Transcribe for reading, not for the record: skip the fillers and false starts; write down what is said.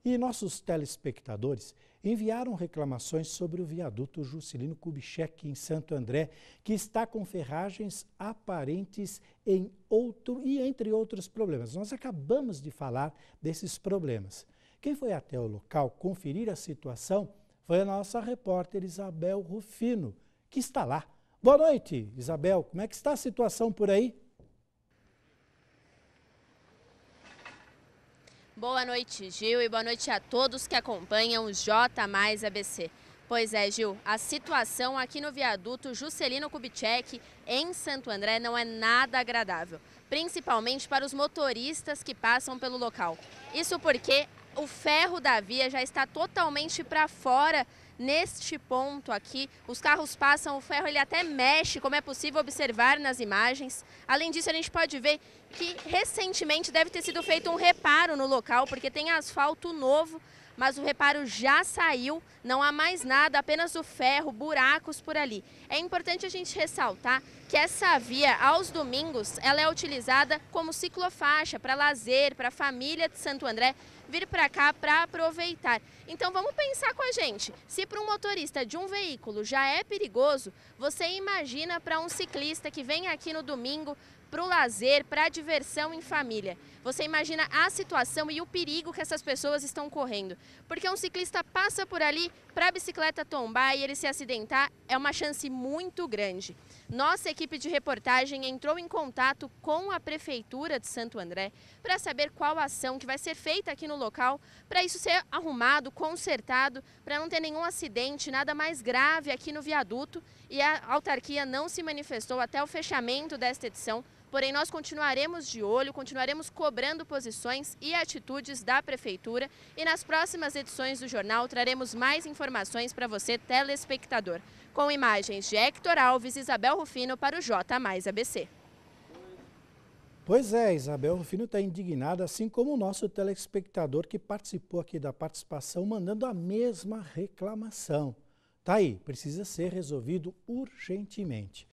E nossos telespectadores enviaram reclamações sobre o viaduto Juscelino Kubitschek em Santo André, que está com ferragens aparentes entre outros problemas. Nós acabamos de falar desses problemas. Quem foi até o local conferir a situação foi a nossa repórter Isabel Rufino, que está lá. Boa noite, Isabel. Como é que está a situação por aí? Boa noite, Gil, e boa noite a todos que acompanham o J mais ABC. Pois é, Gil, a situação aqui no viaduto Juscelino Kubitschek, em Santo André, não é nada agradável, principalmente para os motoristas que passam pelo local. Isso porque o ferro da via já está totalmente para fora neste ponto aqui. Os carros passam, o ferro ele até mexe, como é possível observar nas imagens. Além disso, a gente pode ver que recentemente deve ter sido feito um reparo no local, porque tem asfalto novo, mas o reparo já saiu, não há mais nada, apenas o ferro, buracos por ali. É importante a gente ressaltar que essa via, aos domingos, ela é utilizada como ciclofaixa para lazer, para a família de Santo André vir para cá para aproveitar. Então vamos pensar com a gente, se para um motorista de um veículo já é perigoso, você imagina para um ciclista que vem aqui no domingo para o lazer, para a diversão em família. Você imagina a situação e o perigo que essas pessoas estão correndo. Porque um ciclista passa por ali para a bicicleta tombar e ele se acidentar, é uma chance muito grande. Nossa equipe de reportagem entrou em contato com a Prefeitura de Santo André para saber qual ação que vai ser feita aqui no local, para isso ser arrumado, consertado, para não ter nenhum acidente, nada mais grave aqui no viaduto. E a autarquia não se manifestou até o fechamento desta edição. Porém, nós continuaremos de olho, continuaremos cobrando posições e atitudes da Prefeitura e nas próximas edições do jornal traremos mais informações para você, telespectador. Com imagens de Hector Alves e Isabel Rufino para o J mais ABC. Pois é, Isabel Rufino está indignada, assim como o nosso telespectador que participou aqui da participação, mandando a mesma reclamação. Tá aí, precisa ser resolvido urgentemente.